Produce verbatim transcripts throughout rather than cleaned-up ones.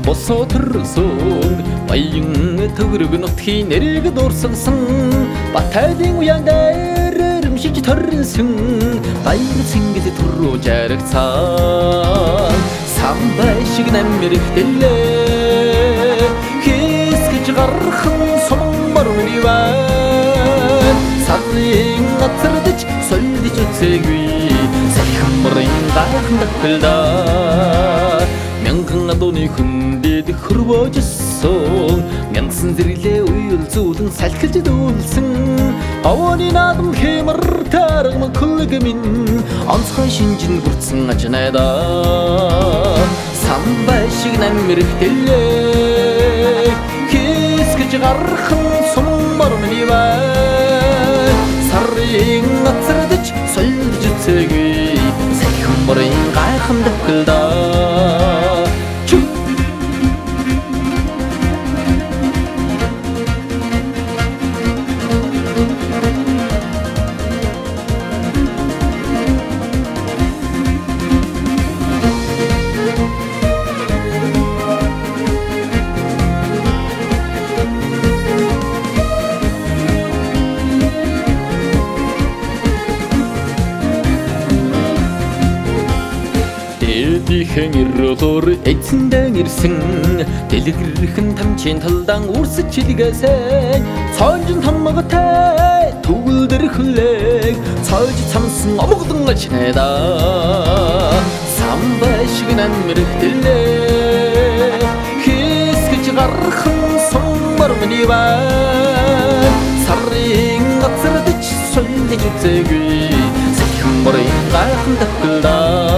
босоо төрсөн баян төгрөг нутгийн нэрийг дуурсалсан Батайлын уян дээр өрөмшиж төрсөн баян цэнгэл төрөө жаргацсан самбай шиг намэрхтэлээ хийсгэж гархан суммар миниван сарын гацардж солидж үцээгүй сахимрын гайхамдагталда мянган адууны хүндэд хөрвөөжсөн мянган зэрэглээ уйлзүүлэн салхилж дүүлсэн авааны наадам хэмэр таргам күлэг минь онцгой шинжин бүрдсэн ажнайда самбай шиг намэрхтэлээ хийсгэж гархан суммар миниван сарын гацардж солидж үцээгүй сахимрын гайхамдагталда Эдихэн ирлуур эцэндэн ирсэн дэлгэрхэн тамчин талдан үрсэж чилгээсэн цоонжин тамгатай түгэлдэр хүлээг цоож цамсан омгдон ажнайда самбай шиг намэрхтэлээ хийсгэж гархан суммар миниван сарын гацардж солидж үцээгүй сахимрын гайхамдагталда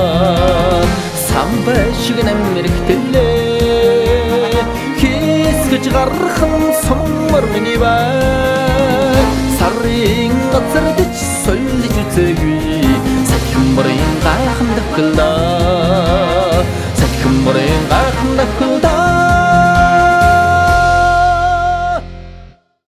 самбай шиг намэрхтэлээ хийсгэж гархан суммар миниван сарын гацардж